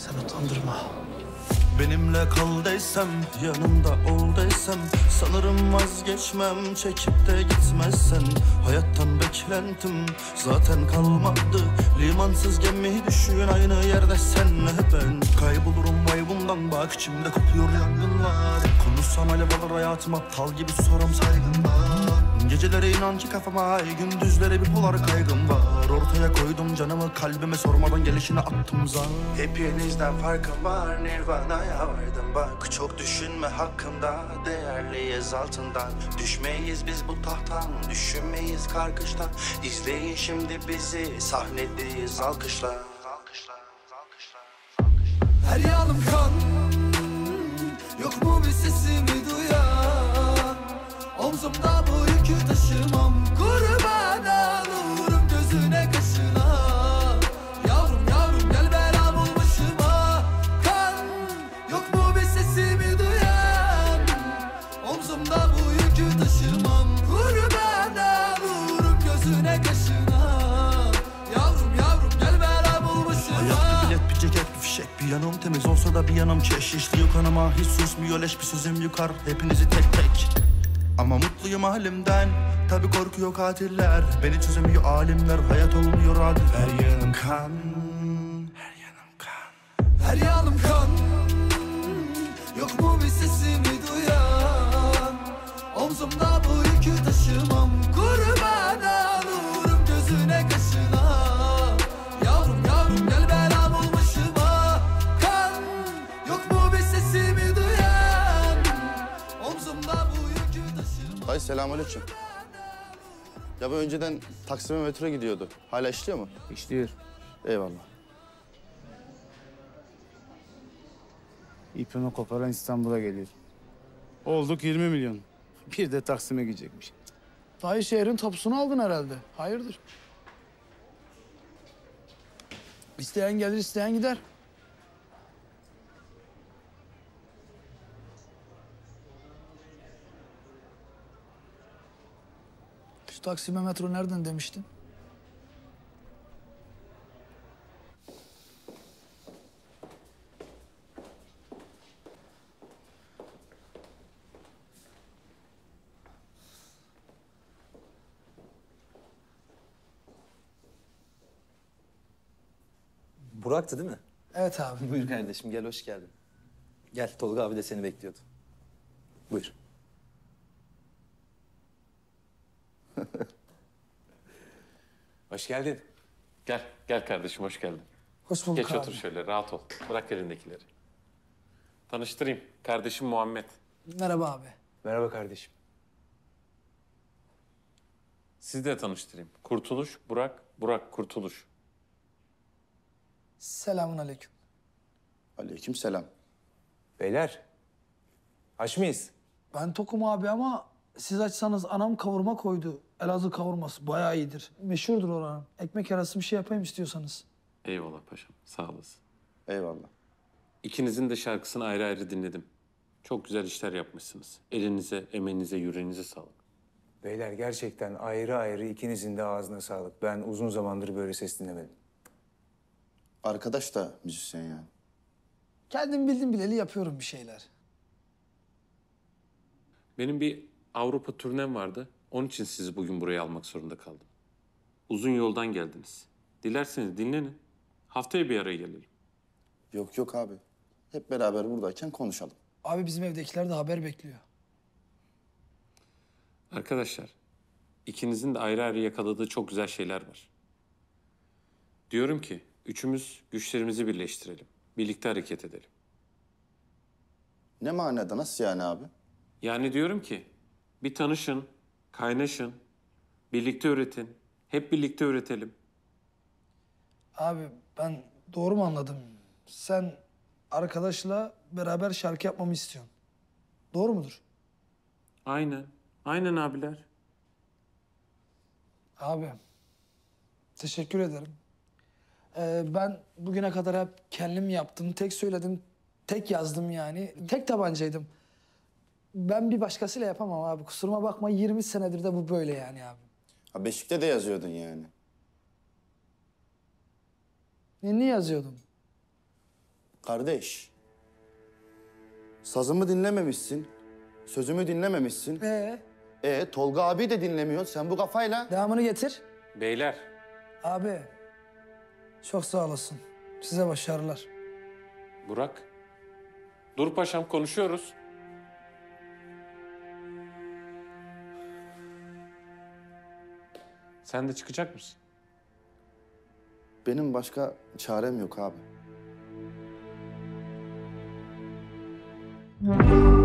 Sen utandırma. Benimle kal desem, yanımda ol desem, sanırım vazgeçmem çekip de gitmezsen. Hayattan beklentim zaten kalmadı. Limansız gemi düşün aynı yerde senle ben. Kaybolurum vibe'ımdan bak içimde kopuyor yangınlar. Konuşsam alev alır hayatım aptal gibi soram saygınlar. Gecelere inan ki kafama gündüzlere bir polar kaygım var. Ortaya koydum canımı kalbime sormadan gelişine attım zar. Hepinizden farkım var Nirvana'ya vardım bak. Çok düşünme hakkında değerliyiz altından. Düşmeyiz biz bu tahttan düşünmeyiz karkıştan. İzleyin şimdi bizi sahnedeyiz alkışlar. Her yanım kan, yok mu bir sesimi duyan? Omzumda bu yükü taşımam, kurban olurum gözüne kaşına. Yavrum yavrum gel belam ol başıma. Kan, yok mu bir sesimi duyan? Omzumda bu yükü taşımam, kurban olurum gözüne kaşına. Yavrum yavrum gel belam ol başıma. Hayat bir bilet, bir ceket, bir fişek, bir yanım temiz olsa da bir yanım keş. İşliyor kanıma hiç susmuyor leş, bir sözüm yukar hepinizi tek tek. Ama mutluyum halimden, tabi korkuyor katiller. Beni çözemiyor alimler, hayat olmuyor adil. Her yanım kan, her yanım kan. Her yanım kan, yok mu bir sesimi duyan? Omzumda bu yükü taşımam, kurban olurum gözüne kaşına. Yavrum yavrum gel belam ol başıma. Kan, yok mu bir sesimi duyan? Omzumda bu yükü taşımam. Dayı selamünaleyküm. Ya bu önceden Taksim'e metro gidiyordu. Hala işliyor mu? İşliyor. Eyvallah. İpimi koparan İstanbul'a geliyor. Olduk 20 milyon. Bir de Taksim'e gidecekmiş. Dayı şehrin tapusunu aldın herhalde. Hayırdır? İsteyen gelir, isteyen gider. Şu Taksim'e metro nereden demiştin? Burak'tı değil mi? Evet abi. Buyur kardeşim gel hoş geldin. Gel Tolga abi de seni bekliyordu. Buyur. Hoş geldin. Gel, gel kardeşim, hoş geldin. Hoş bulduk Geç abi. otur şöyle, rahat ol. Bırak elindekileri. Tanıştırayım, kardeşim Muhammed. Merhaba abi. Merhaba kardeşim. Sizi de tanıştırayım. Kurtuluş, Burak, Burak Kurtuluş. Selamun aleyküm. Aleykümselam. Beyler. Aç mıyız? Ben tokum abi ama siz açsanız anam kavurma koydu. Elazığ kavurması bayağı iyidir. Meşhurdur oranın. Ekmek arası bir şey yapayım istiyorsanız. Eyvallah paşam, sağ olasın. Eyvallah. İkinizin de şarkısını ayrı ayrı dinledim. Çok güzel işler yapmışsınız. Elinize, emeğinize, yüreğinize sağlık. Beyler gerçekten ayrı ayrı ikinizin de ağzına sağlık. Ben uzun zamandır böyle ses dinlemedim. Arkadaş da müzisyen yani. Kendim bildim bileli yapıyorum bir şeyler. Benim bir Avrupa turnem vardı. Onun için sizi bugün buraya almak zorunda kaldım. Uzun yoldan geldiniz. Dilerseniz dinlenin. Haftaya bir araya gelelim. Yok yok abi. Hep beraber buradayken konuşalım. Abi bizim evdekiler de haber bekliyor. Arkadaşlar, ikinizin de ayrı ayrı yakaladığı çok güzel şeyler var. Diyorum ki, üçümüz güçlerimizi birleştirelim. Birlikte hareket edelim. Ne manada, nasıl yani abi? Yani diyorum ki, bir tanışın, kaynaşın, birlikte üretin, hep birlikte üretelim. Abi ben doğru mu anladım? Sen arkadaşla beraber şarkı yapmamı istiyorsun. Doğru mudur? Aynen, aynen abiler. Abi teşekkür ederim. Ben bugüne kadar hep kendim yaptım. Tek söyledim, tek yazdım yani. Tek tabancaydım. Ben bir başkasıyla yapamam abi. Kusuruma bakma 20 senedir de bu böyle yani abi. Ha, Beşik'te de yazıyordun yani. Ne yazıyordum? Kardeş, sazımı dinlememişsin, sözümü dinlememişsin. Tolga abi de dinlemiyor. Sen bu kafayla... Devamını getir. Beyler, Abi, çok sağ olasın. Size başarılar. Burak. Dur paşam, konuşuyoruz. Sen de çıkacak mısın? Benim başka çarem yok abi.